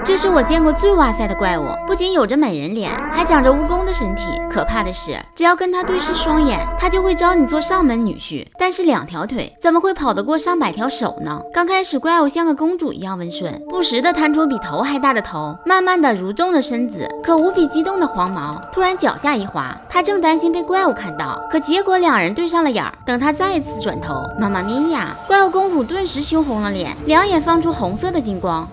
这是我见过最哇塞的怪物，不仅有着美人脸，还长着蜈蚣的身体。可怕的是，只要跟他对视双眼，他就会招你做上门女婿。但是2条腿怎么会跑得过上百条手呢？刚开始怪物像个公主一样温顺，不时的探出比头还大的头，慢慢的蠕动着身子。可无比激动的黄毛突然脚下一滑，他正担心被怪物看到，可结果2人对上了眼儿。等他再一次转头，妈妈咪呀！怪物公主顿时羞红了脸，两眼放出红色的金光。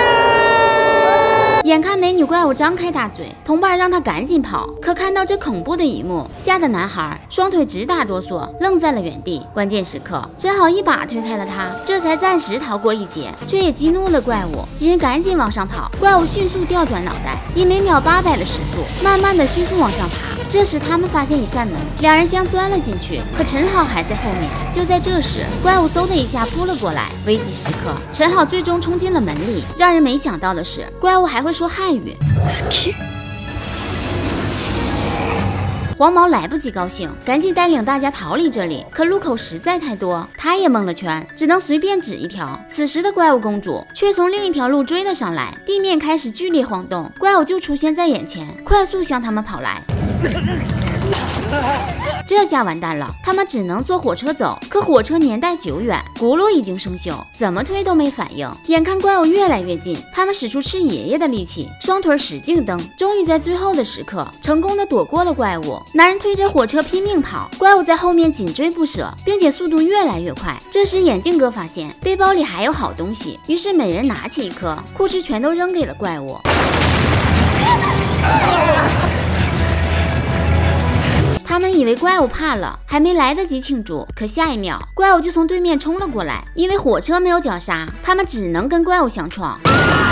眼看美女怪物张开大嘴，同伴让他赶紧跑，可看到这恐怖的一幕，吓得男孩双腿直打哆嗦，愣在了原地。关键时刻，真好一把推开了他，这才暂时逃过一劫，却也激怒了怪物。几人赶紧往上跑，怪物迅速调转脑袋，以每秒800的时速，慢慢的迅速往上爬。这时他们发现一扇门，2人相钻了进去，可陈好还在后面。就在这时，怪物嗖的一下扑了过来，危急时刻，陈好最终冲进了门里。让人没想到的是，怪物还会说汉语。黄毛来不及高兴，赶紧带领大家逃离这里。可路口实在太多，他也蒙了圈，只能随便指一条。此时的怪物公主却从另一条路追了上来，地面开始剧烈晃动，怪物就出现在眼前，快速向他们跑来。这下完蛋了，他们只能坐火车走。可火车年代久远，轱辘已经生锈，怎么推都没反应。眼看怪物越来越近，他们使出吃爷爷的力气，双腿使劲蹬，终于在最后的时刻成功的躲过了怪物。男人推着火车拼命跑，怪物在后面紧追不舍，并且速度越来越快。这时眼镜哥发现背包里还有好东西，于是每人拿起一颗，裤哧全都扔给了怪物。他们以为怪物怕了，还没来得及庆祝，可下一秒怪物就从对面冲了过来。因为火车没有绞杀，他们只能跟怪物相撞。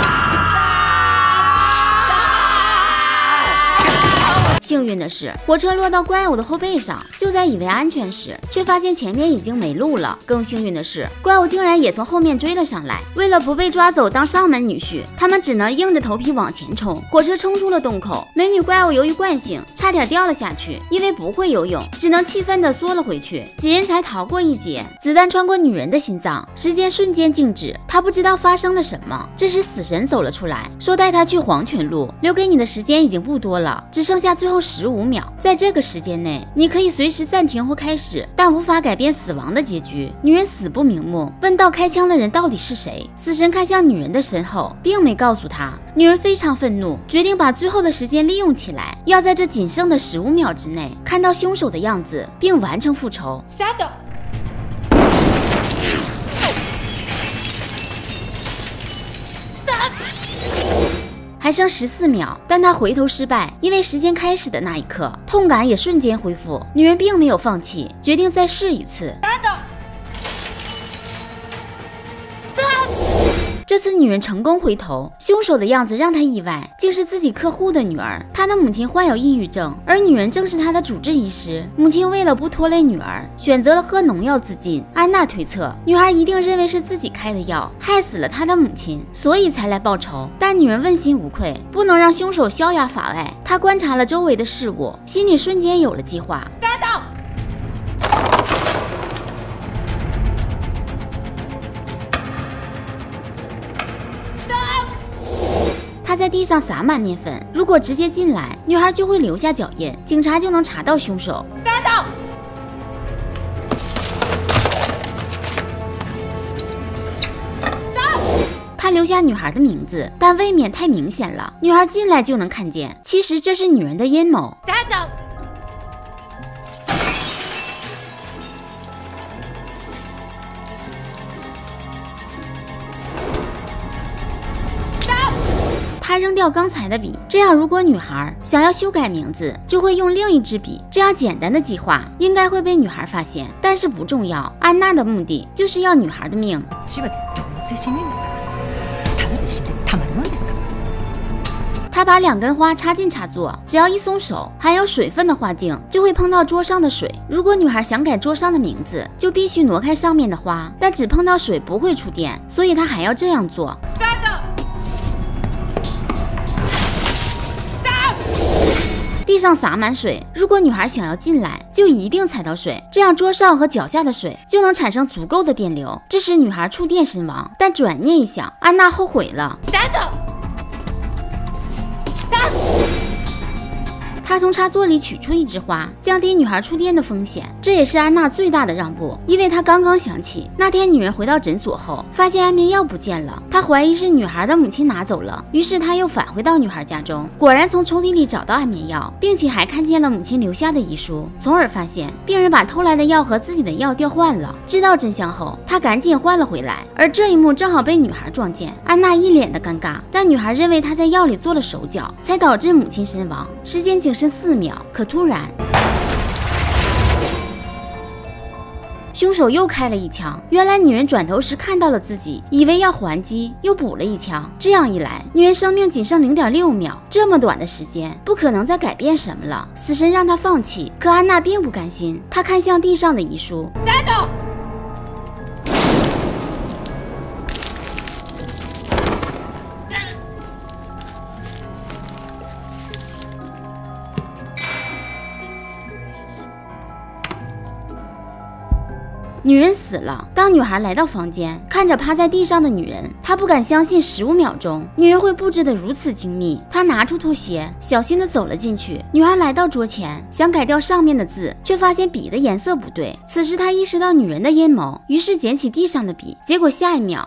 幸运的是，火车落到怪物的后背上，就在以为安全时，却发现前面已经没路了。更幸运的是，怪物竟然也从后面追了上来。为了不被抓走当上门女婿，他们只能硬着头皮往前冲。火车冲出了洞口，美女怪物由于惯性，差点掉了下去，因为不会游泳，只能气愤地缩了回去。几人才逃过一劫。子弹穿过女人的心脏，时间瞬间静止，她不知道发生了什么。这时死神走了出来，说带她去黄泉路，留给你的时间已经不多了，只剩下最后15秒，在这个时间内，你可以随时暂停或开始，但无法改变死亡的结局。女人死不瞑目，问到开枪的人到底是谁？死神看向女人的身后，并没告诉她。女人非常愤怒，决定把最后的时间利用起来，要在这仅剩的15秒之内看到凶手的样子，并完成复仇。还剩14秒，但他回头失败，因为时间开始的那一刻，痛感也瞬间恢复。女人并没有放弃，决定再试一次。这次女人成功回头，凶手的样子让她意外，竟是自己客户的女儿。她的母亲患有抑郁症，而女人正是她的主治医师。母亲为了不拖累女儿，选择了喝农药自尽。安娜推测，女孩一定认为是自己开的药，害死了她的母亲，所以才来报仇。但女人问心无愧，不能让凶手逍遥法外。她观察了周围的事物，心里瞬间有了计划。他在地上撒满面粉，如果直接进来，女孩就会留下脚印，警察就能查到凶手。他留下女孩的名字，但未免太明显了，女孩进来就能看见。其实这是女人的阴谋。他扔掉刚才的笔，这样如果女孩想要修改名字，就会用另一支笔。这样简单的计划应该会被女孩发现，但是不重要。安娜的目的就是要女孩的命。他把2根花插进插座，只要一松手，含有水分的花茎就会碰到桌上的水。如果女孩想改桌上的名字，就必须挪开上面的花，但只碰到水不会触电，所以他还要这样做。地上洒满水，如果女孩想要进来，就一定踩到水，这样桌上和脚下的水就能产生足够的电流，致使女孩触电身亡。但转念一想，安娜后悔了。 他从插座里取出一枝花，降低女孩触电的风险。这也是安娜最大的让步，因为她刚刚想起那天女人回到诊所后，发现安眠药不见了，她怀疑是女孩的母亲拿走了。于是她又返回到女孩家中，果然从抽屉里找到安眠药，并且还看见了母亲留下的遗书，从而发现病人把偷来的药和自己的药调换了。知道真相后，她赶紧换了回来，而这一幕正好被女孩撞见。安娜一脸的尴尬，但女孩认为她在药里做了手脚，才导致母亲身亡。时间仅剩4秒，可突然凶手又开了一枪，原来女人转头时看到了自己，以为要还击，又补了一枪。这样一来，女人生命仅剩0.6秒，这么短的时间，不可能再改变什么了。死神让她放弃，可安娜并不甘心，她看向地上的遗书。带走。女人死了。当女孩来到房间，看着趴在地上的女人，她不敢相信15秒钟女人会布置得如此精密。她拿出拖鞋，小心地走了进去。女孩来到桌前，想改掉上面的字，却发现笔的颜色不对。此时她意识到女人的阴谋，于是捡起地上的笔，结果下一秒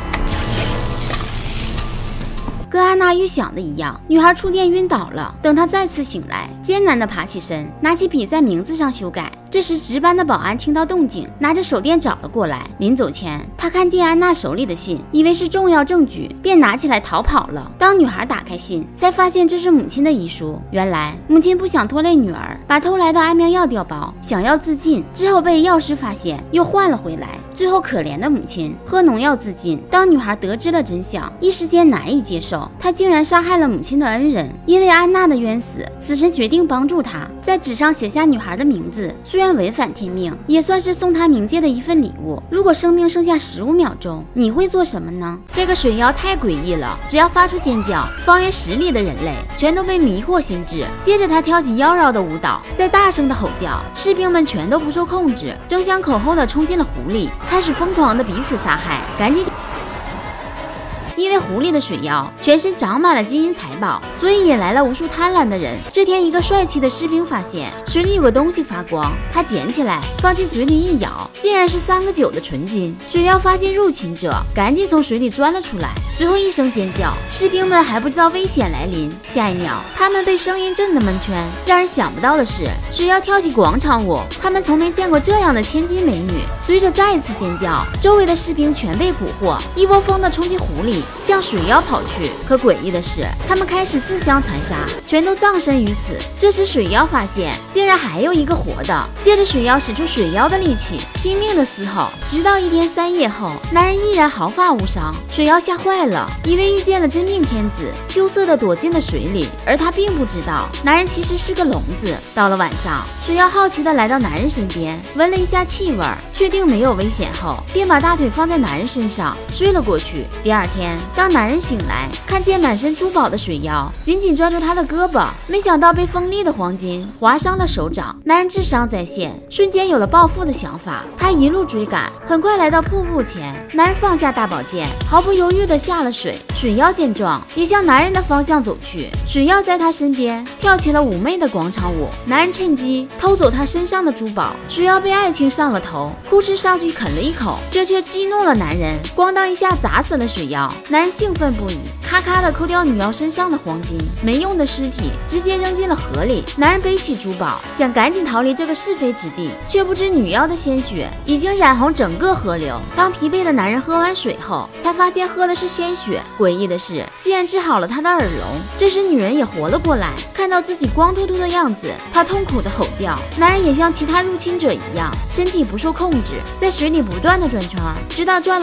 跟安娜预想的一样，女孩触电晕倒了。等她再次醒来，艰难地爬起身，拿起笔在名字上修改。这时值班的保安听到动静，拿着手电找了过来。临走前，他看见安娜手里的信，以为是重要证据，便拿起来逃跑了。当女孩打开信，才发现这是母亲的遗书。原来母亲不想拖累女儿，把偷来的安眠药调包，想要自尽，之后被药师发现，又换了回来。最后可怜的母亲喝农药自尽。当女孩得知了真相，一时间难以接受，她竟然杀害了母亲的恩人。因为安娜的冤死，死神决定帮助她，在纸上写下女孩的名字。虽然违反天命，也算是送她冥界的一份礼物。如果生命剩下15秒钟，你会做什么呢？这个水妖太诡异了，只要发出尖叫，方圆10里的人类全都被迷惑心智。接着他跳起妖娆的舞蹈，再大声的吼叫，士兵们全都不受控制，争相口后的冲进了湖里，开始疯狂的彼此杀害。赶紧！因为湖里的水妖全身长满了金银财宝，所以引来了无数贪婪的人。这天，一个帅气的士兵发现水里有个东西发光，他捡起来放进嘴里一咬，竟然是3个9的纯金。水妖发现入侵者，赶紧从水里钻了出来，随后一声尖叫，士兵们还不知道危险来临，下一秒他们被声音震得蒙圈。让人想不到的是，水妖跳起广场舞，他们从没见过这样的千金美女。随着再一次尖叫，周围的士兵全被蛊惑，一窝蜂地冲进湖里，向水妖跑去。可诡异的是，他们开始自相残杀，全都葬身于此。这时水妖发现竟然还有一个活的，接着水妖使出水妖的力气，拼命的嘶吼，直到1天3夜后，男人依然毫发无伤。水妖吓坏了，以为遇见了真命天子，羞涩的躲进了水里。而他并不知道，男人其实是个聋子。到了晚上，水妖好奇的来到男人身边，闻了一下气味，确定没有危险后，便把大腿放在男人身上睡了过去。第2天，当男人醒来，看见满身珠宝的水妖紧紧抓住他的胳膊，没想到被锋利的黄金划伤了手掌。男人智商在线，瞬间有了报复的想法。他一路追赶，很快来到瀑布前，男人放下大宝剑，毫不犹豫地下了水。水妖见状，也向男人的方向走去。水妖在他身边跳起了妩媚的广场舞，男人趁机偷走他身上的珠宝。水妖被爱情上了头，哭哧上去啃了一口，这却激怒了男人，咣当一下砸死了水妖。男人兴奋不已，咔咔地抠掉女妖身上的黄金，没用的尸体直接扔进了河里。男人背起珠宝，想赶紧逃离这个是非之地，却不知女妖的鲜血已经染红整个河流。当疲惫的男人喝完水后，才发现喝的是鲜血。诡异的是，竟然治好了他的耳聋。这时女人也活了过来，看到自己光秃秃的样子，她痛苦的吼叫。男人也像其他入侵者一样，身体不受控制，在水里不断的转圈，直到转了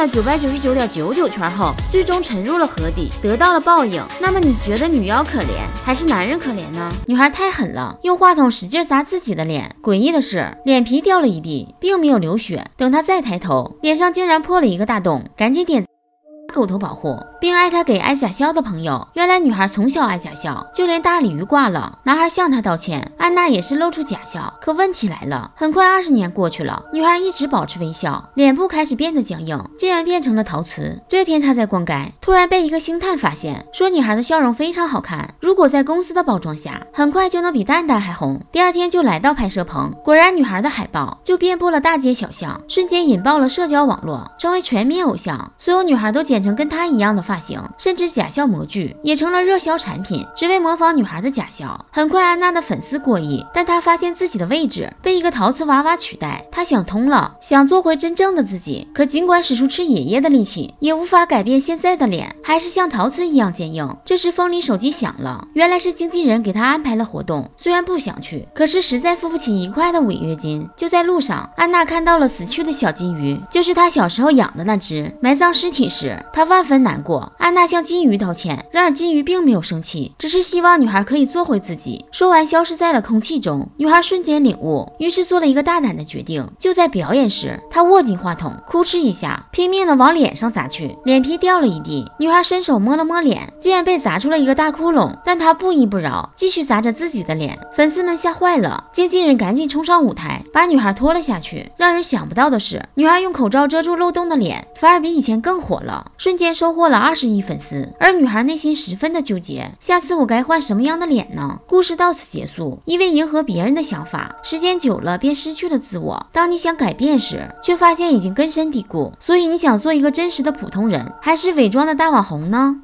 999.99圈后，最终沉入了河底，得到了报应。那么你觉得女妖可怜还是男人可怜呢？女孩太狠了，用话筒使劲砸自己的脸。诡异的是，脸皮掉了一地，并没有流血。等她再抬头，脸上竟然破了一个大洞。赶紧点狗头保护，并爱她给爱假笑的朋友。原来女孩从小爱假笑，就连大鲤鱼挂了，男孩向她道歉，安娜也是露出假笑。可问题来了，很快20年过去了，女孩一直保持微笑，脸部开始变得僵硬，竟然变成了陶瓷。这天她在逛街，突然被一个星探发现，说女孩的笑容非常好看，如果在公司的包装下，很快就能比蛋蛋还红。第二天就来到拍摄棚，果然女孩的海报就遍布了大街小巷，瞬间引爆了社交网络，成为全民偶像。所有女孩都剪成跟她一样的发型，甚至假笑模具也成了热销产品，只为模仿女孩的假笑。很快安娜的粉丝过亿，但她发现自己的位置被一个陶瓷娃娃取代，她想通了，想做回真正的自己。可尽管使出吃爷爷的力气，也无法改变现在的脸，还是像陶瓷一样坚硬。这时风里手机响了，原来是经纪人给她安排了活动，虽然不想去，可是实在付不起1块的违约金。就在路上，安娜看到了死去的小金鱼，就是她小时候养的那只。埋葬尸体时，她万分难过。安娜向金鱼道歉，然而金鱼并没有生气，只是希望女孩可以做回自己。说完消失在了空气中。女孩瞬间领悟，于是做了一个大胆的决定。就在表演时，她握紧话筒，哭哧一下，拼命的往脸上砸去，脸皮掉了一地。女孩伸手摸了摸脸，竟然被砸出了一个大窟窿，但她不依不饶，继续砸着自己的脸。粉丝们吓坏了，经纪人赶紧冲上舞台，把女孩拖了下去。让人想不到的是，女孩用口罩遮住漏洞的脸，反而比以前更火了，瞬间收获了20亿粉丝。而女孩内心十分的纠结，下次我该换什么样的脸呢？故事到此结束。因为迎合别人的想法，时间久了便失去了自我。当你想改变时，却发现已经根深蒂固。所以你想做一个真实的普通人，还是伪装的大网红呢？